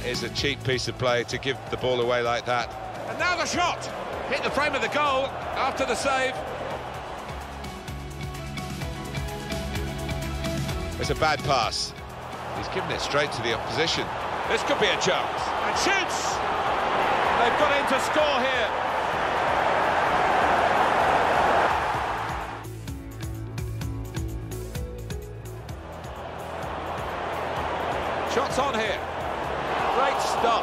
is a cheap piece of play to give the ball away like that. And now the shot! Hit the frame of the goal after the save. It's a bad pass. He's given it straight to the opposition. This could be a chance. And shoots! They've got in to score here. Shots on here. Great stop.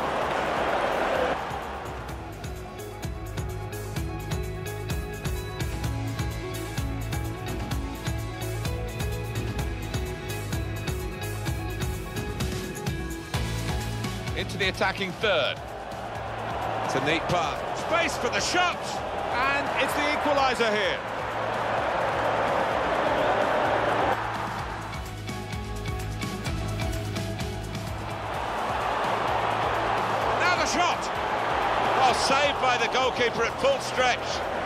Into the attacking third. It's a neat pass. Space for the shot. And it's the equaliser here. Shot! Well, saved by the goalkeeper at full stretch.